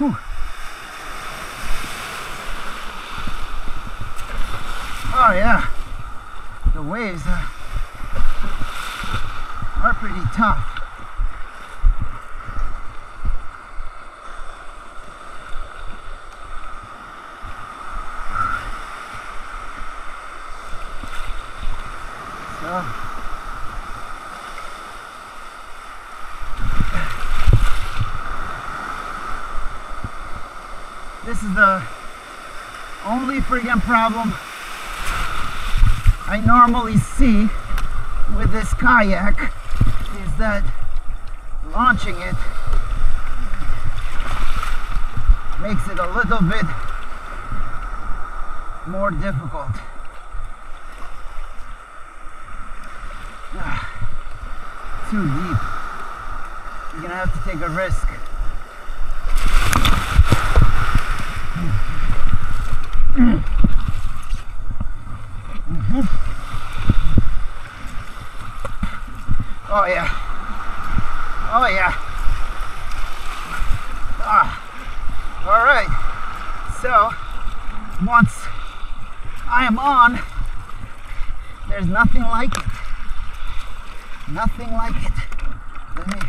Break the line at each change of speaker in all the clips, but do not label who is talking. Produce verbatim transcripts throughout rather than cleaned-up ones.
Whew. Oh yeah, the waves uh, are pretty tough. So, this is the only friggin' problem I normally see with this kayak, is that launching it makes it a little bit more difficult. Ah, too deep. You're gonna have to take a risk. Mm-hmm. Oh yeah. Oh yeah. Ah. All right. So once I am on, there's nothing like it. Nothing like it. Let me.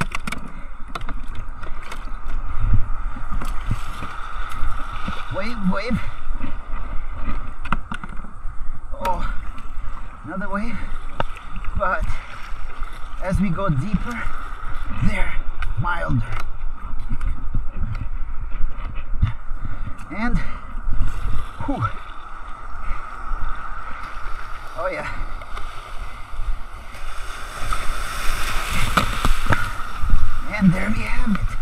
Wave, wave. Oh, another wave. But as we go deeper, they're milder. And, whew. Oh yeah. And there we have it.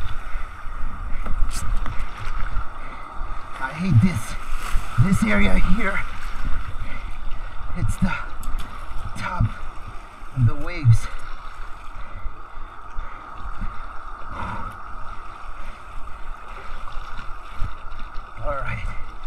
I hate this, this area here. It's the top of the waves. All right.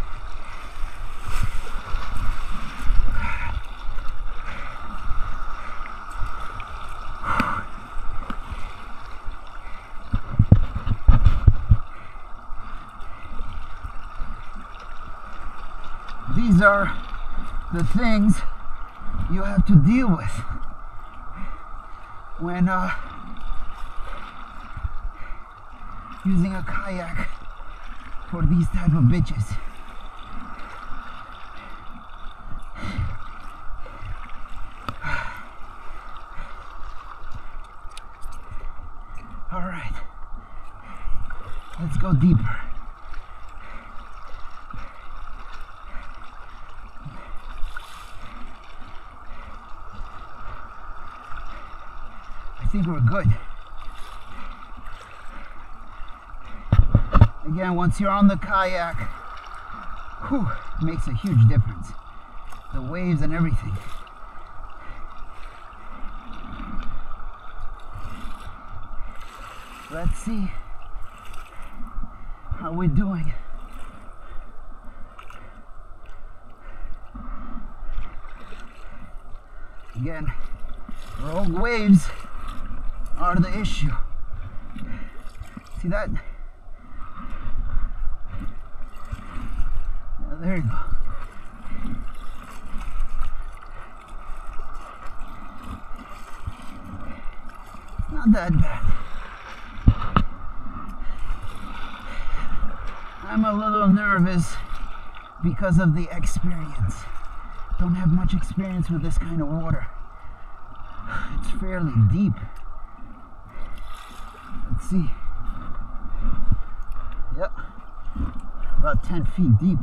These are the things you have to deal with when uh, using a kayak for these type of bitches. All right, let's go deeper. I think we're good. Again, once you're on the kayak, whew, it makes a huge difference. The waves and everything. Let's see how we're doing. Again, rogue waves are the issue. See that? Yeah, there you go. It's not that bad. I'm a little nervous because of the experience. Don't have much experience with this kind of water. It's fairly deep. Let's see. Yep. About ten feet deep.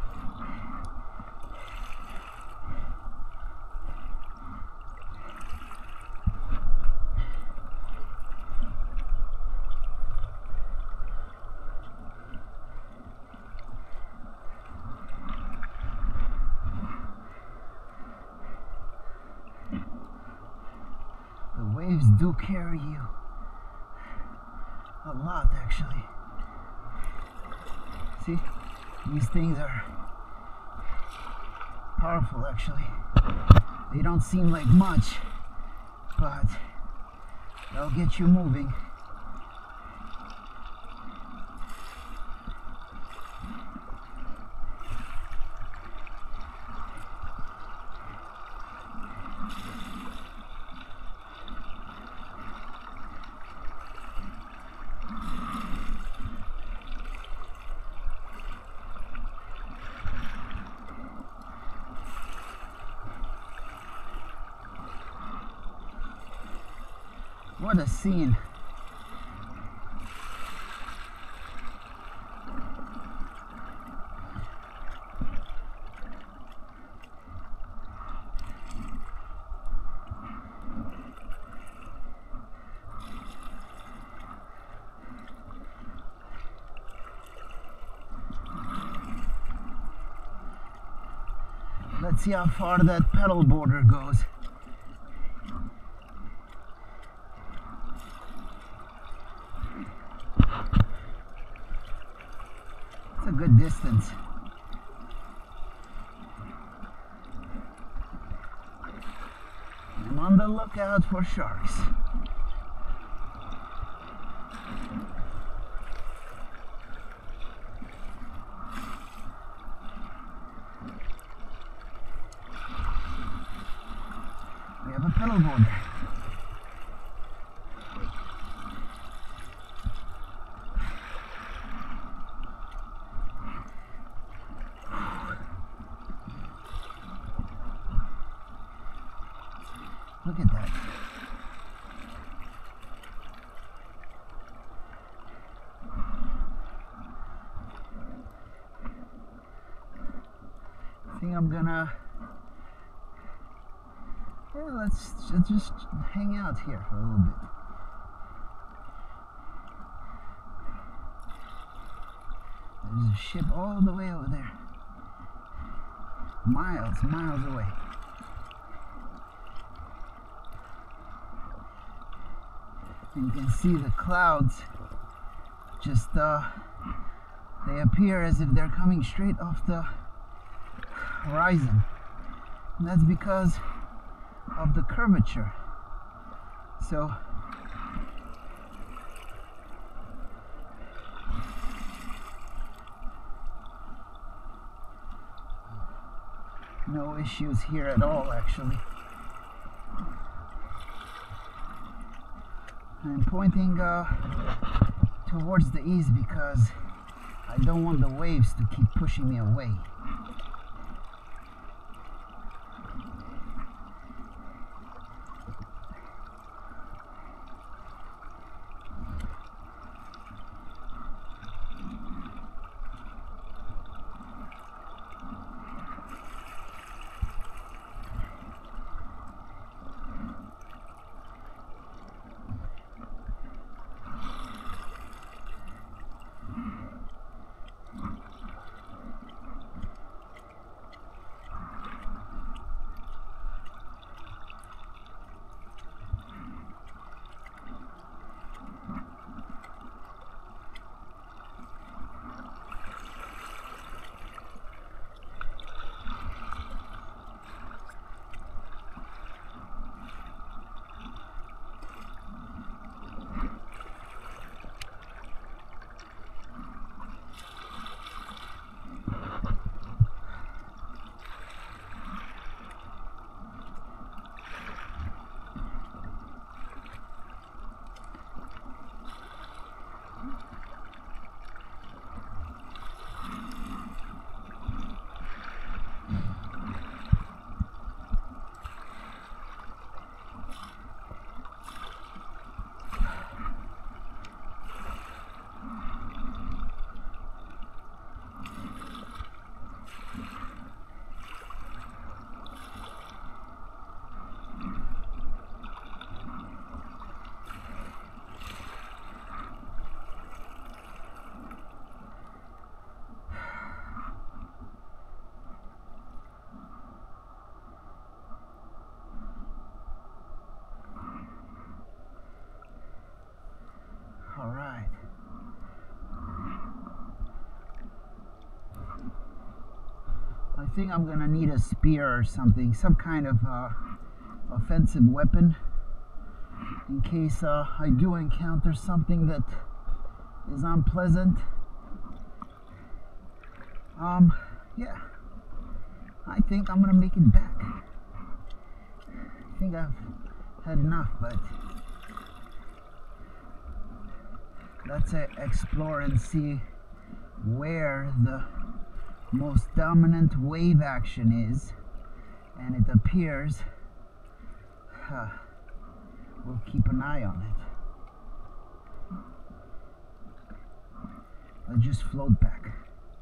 The waves do carry you a lot, actually. See, these things are powerful, actually. They don't seem like much, but they'll get you moving. What a scene. Let's see how far that pedal border goes. It's a good distance. I'm on the lookout for sharks. We have a pedal border. Look at that. I think I'm gonna, yeah, let's just hang out here for a little bit. There's a ship all the way over there. Miles, miles away. And you can see the clouds just, uh, they appear as if they're coming straight off the horizon. And that's because of the curvature. So, no issues here at all, actually. I'm pointing uh, towards the east because I don't want the waves to keep pushing me away. All right. I think I'm gonna need a spear or something, some kind of uh, offensive weapon in case uh, I do encounter something that is unpleasant. Um, yeah, I think I'm gonna make it back. I think I've had enough, but let's uh, explore and see where the most dominant wave action is, and it appears uh, we'll keep an eye on it. Let's just float back.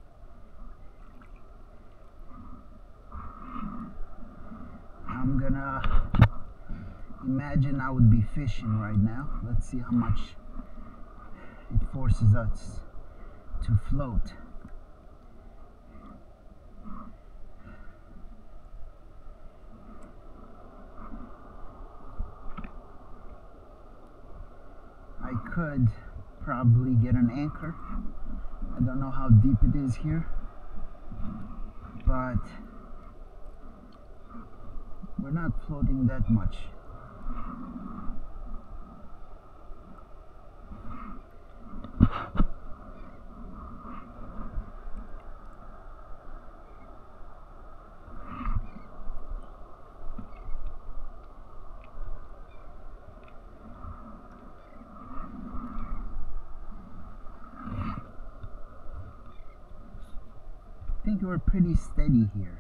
I'm gonna imagine I would be fishing right now. Let's see how much it forces us to float. I could probably get an anchor. I don't know how deep it is here, but we're not floating that much. I think we're pretty steady here.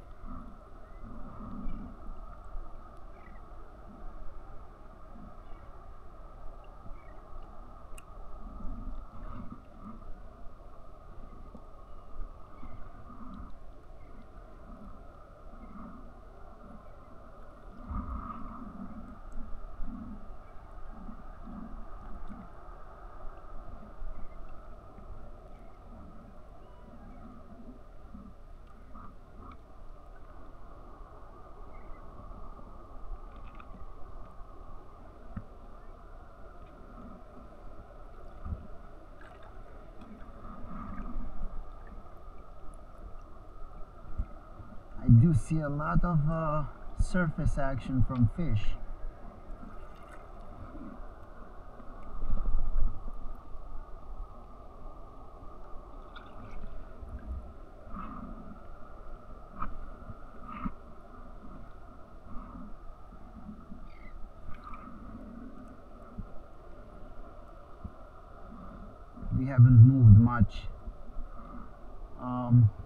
I do see a lot of uh, surface action from fish. We haven't moved much. Um,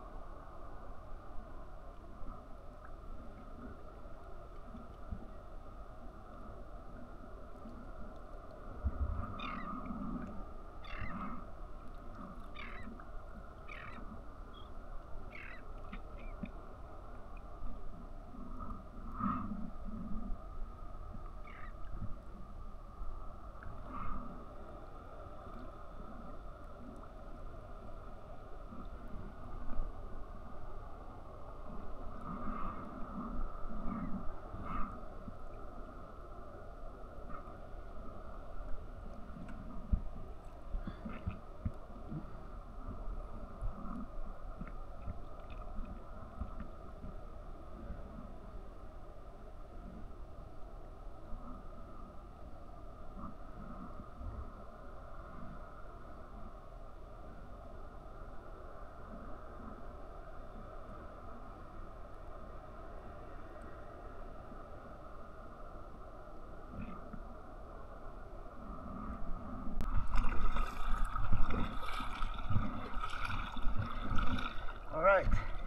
Alright.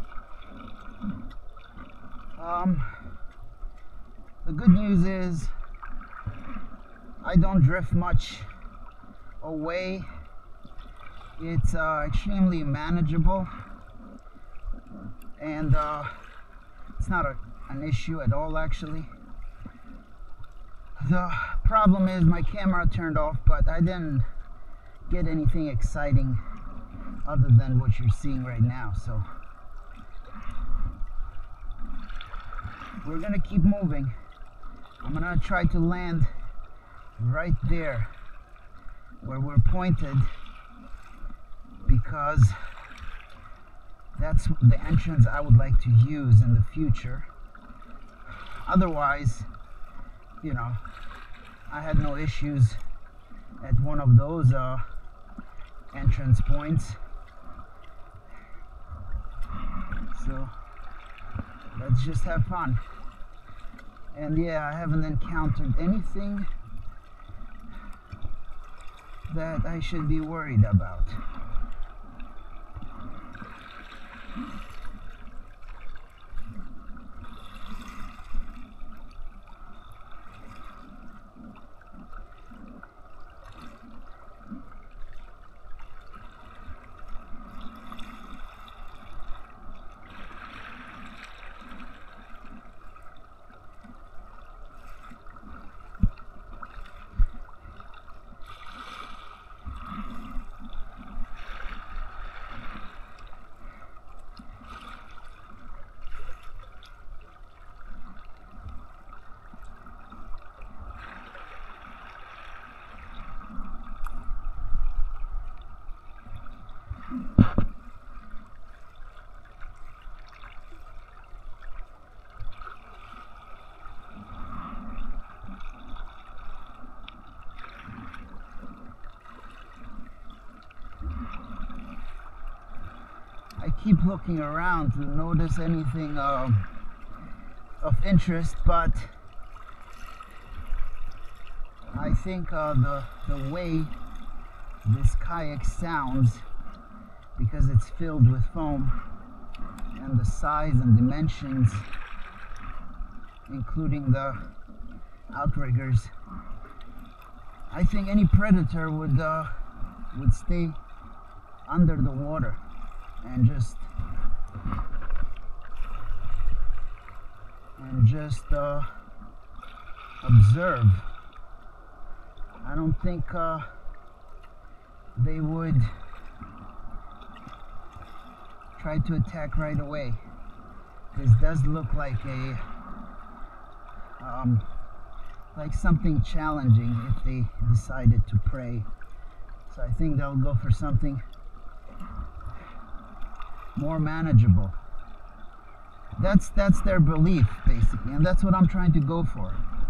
Um, the good news is I don't drift much away. It's uh, extremely manageable, and uh, it's not a, an issue at all actually. The problem is my camera turned off, but I didn't get anything exciting other than what you're seeing right now, so we're gonna keep moving. I'm gonna try to land right there where we're pointed, because that's the entrance I would like to use in the future. Otherwise, you know, I had no issues at one of those uh, entrance points. So let's just have fun. And yeah, I haven't encountered anything that I should be worried about. keep looking around to notice anything um, of interest, but I think uh, the, the way this kayak sounds, because it's filled with foam, and the size and dimensions, including the outriggers, I think any predator would uh, would stay under the water and just and just uh, observe. I don't think uh, they would try to attack right away. This does look like a um, like something challenging if they decided to prey. So I think they'll go for something more manageable. That's that's their belief basically, and that's what I'm trying to go for.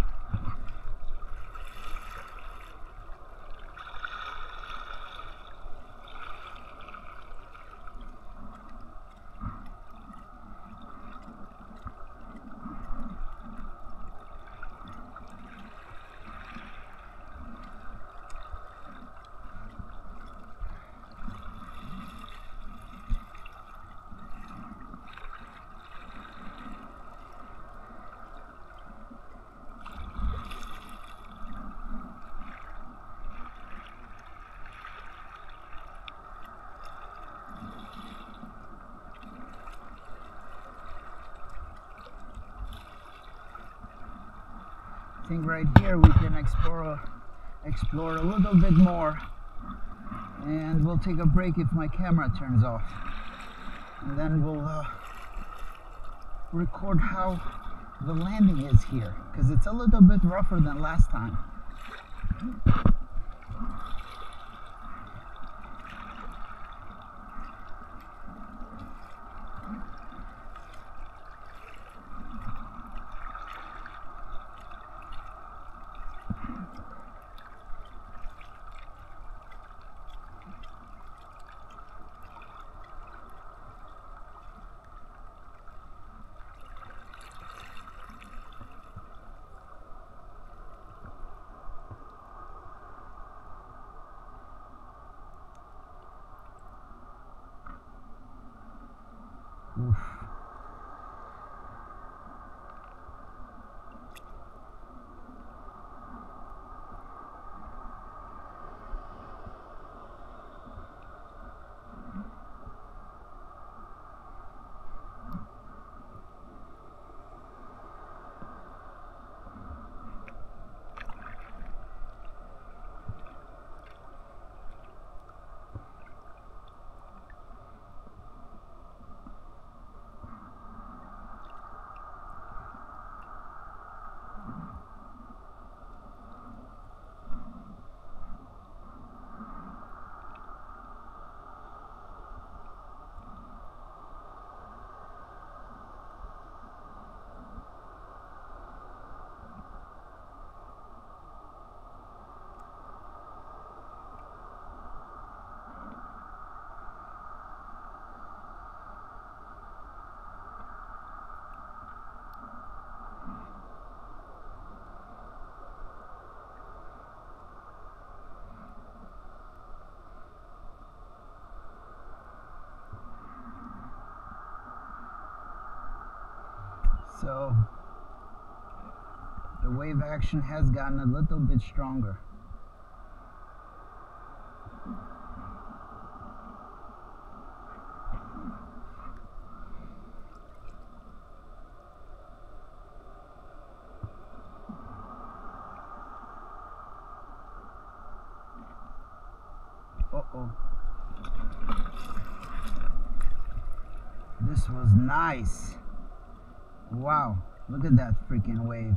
I think right here we can explore explore a little bit more, and we'll take a break if my camera turns off, and then we'll uh, record how the landing is here, because it's a little bit rougher than last time. Oof. So the wave action has gotten a little bit stronger. Uh-oh. This was nice. Wow, look at that freaking wave.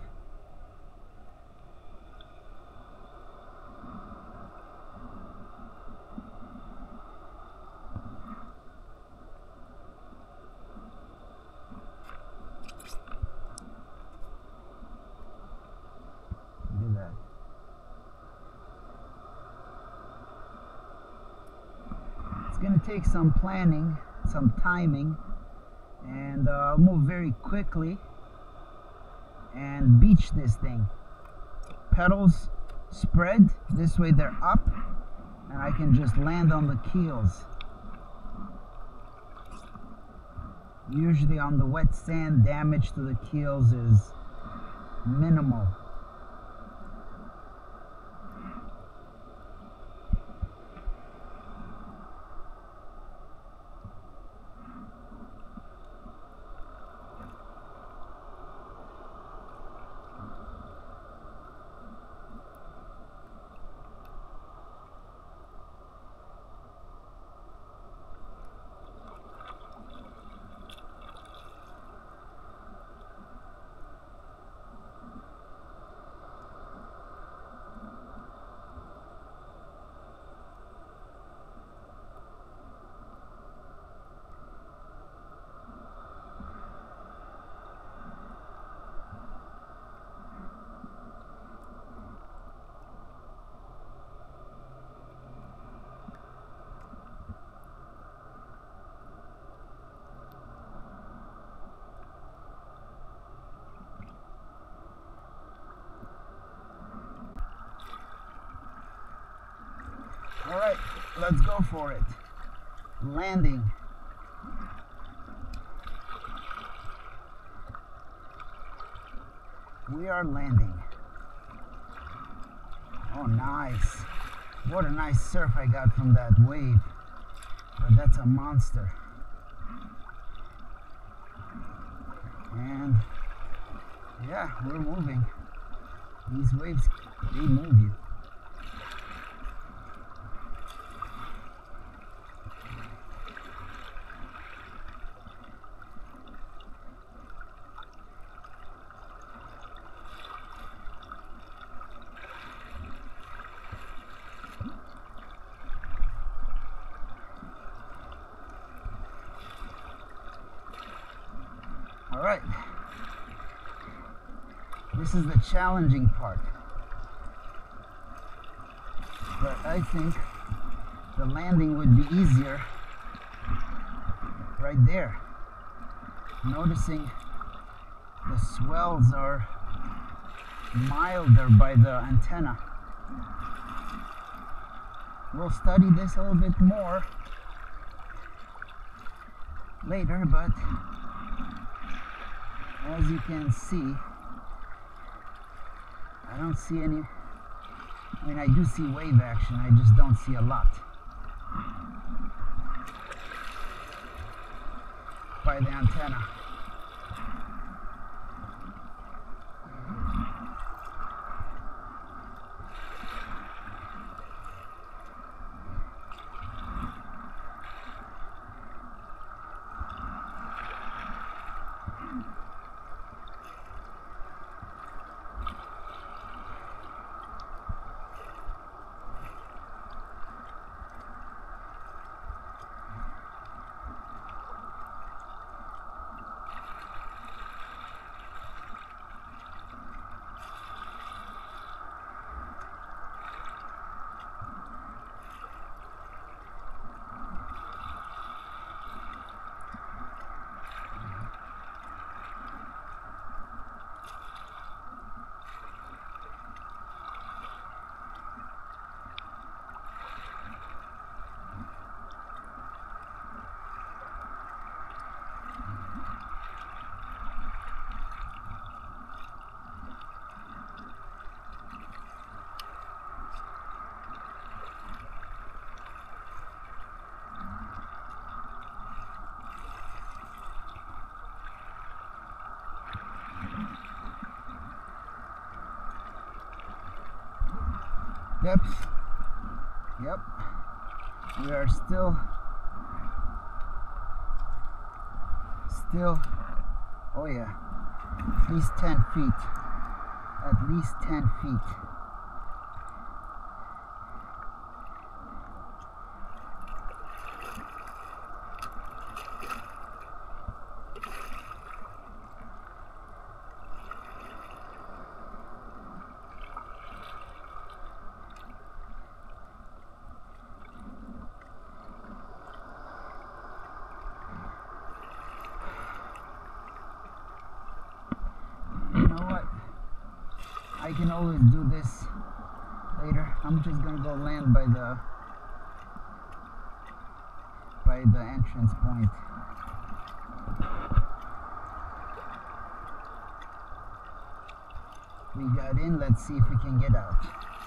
Look at that. It's gonna take some planning some timing, and uh, I'll move very quickly and beach this thing. Pedals spread, this way they're up, and I can just land on the keels. Usually on the wet sand, damage to the keels is minimal. All right, let's go for it. Landing. We are landing. Oh, nice. What a nice surf I got from that wave. But that's a monster. And yeah, we're moving. These waves, they move you. All right, this is the challenging part, but I think the landing would be easier right there. Noticing the swells are milder by the antenna. We'll study this a little bit more later, but as you can see, I don't see any, I mean I do see wave action, I just don't see a lot by the antenna. Depth, yep, we are still, still, oh yeah, at least ten feet, at least ten feet. I can always do this later. I'm just gonna go land by the by the entrance point. We got in, let's see if we can get out.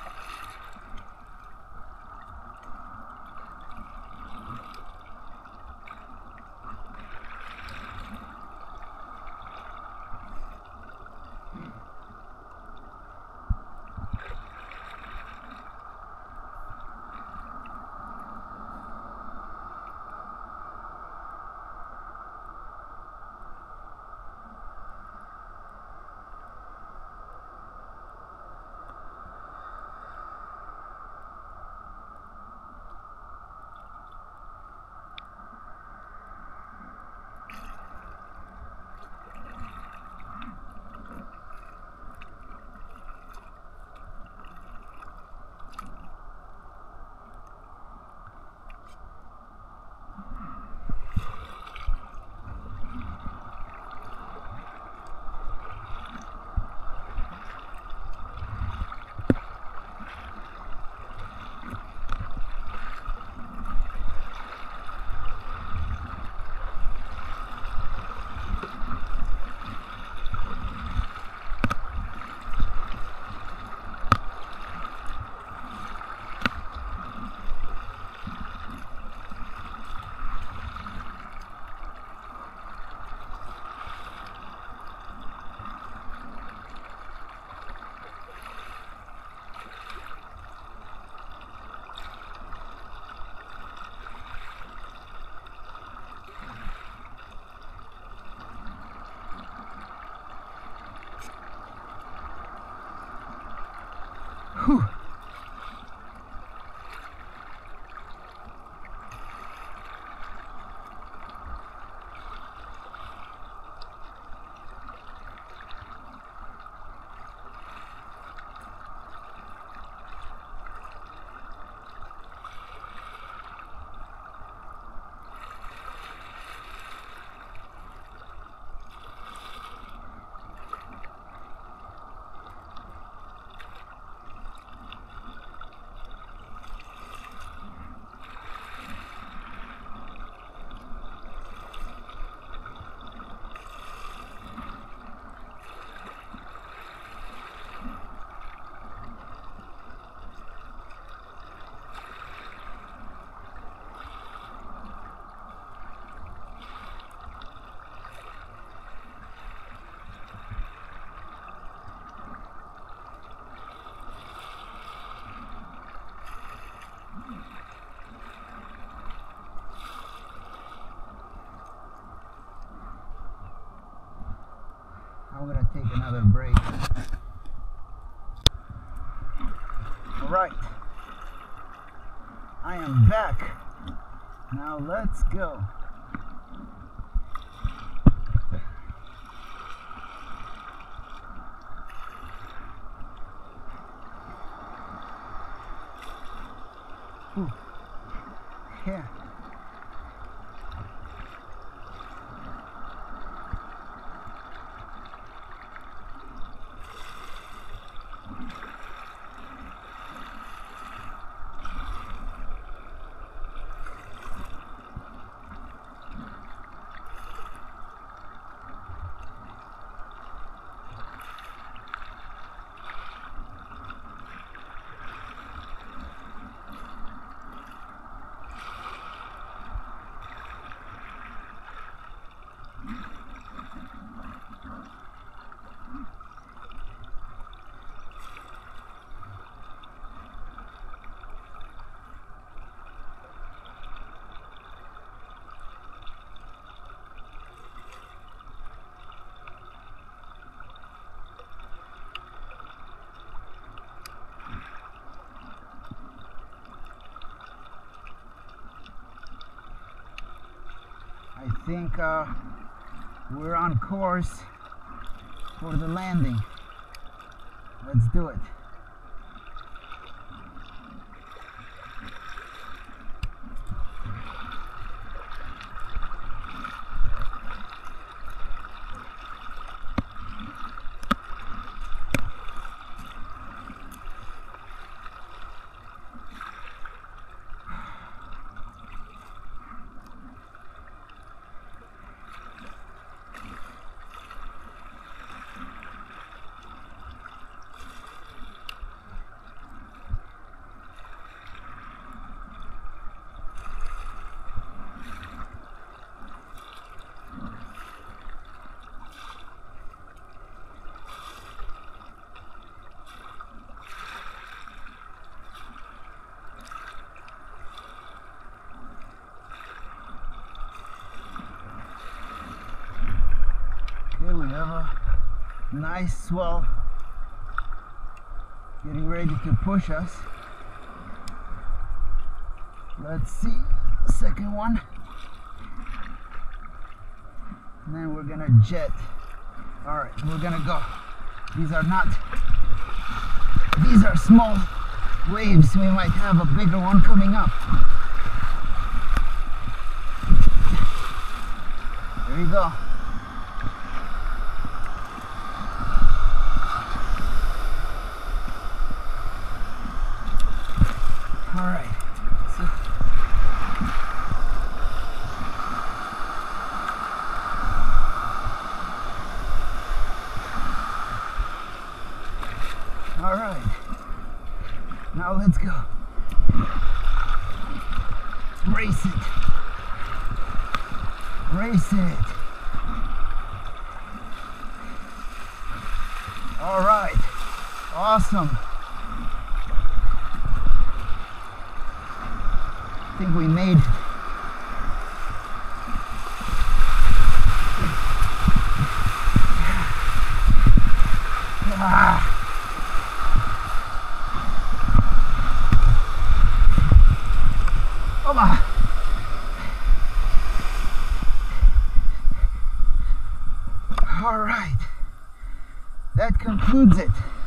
Whew. I'm gonna take another break. All right, I am back. Now let's go. Ooh. Yeah. I think uh, we're on course for the landing. Let's do it. have a nice swell getting ready to push us. Let's see the second one. And then we're gonna jet. All right, we're gonna go. These are not, these are small waves. We might have a bigger one coming up. There you go. All right. So, all right. Now let's go. Race it. Race it. All right. Awesome. I think we made it. Ah. Oba. All right. That concludes it.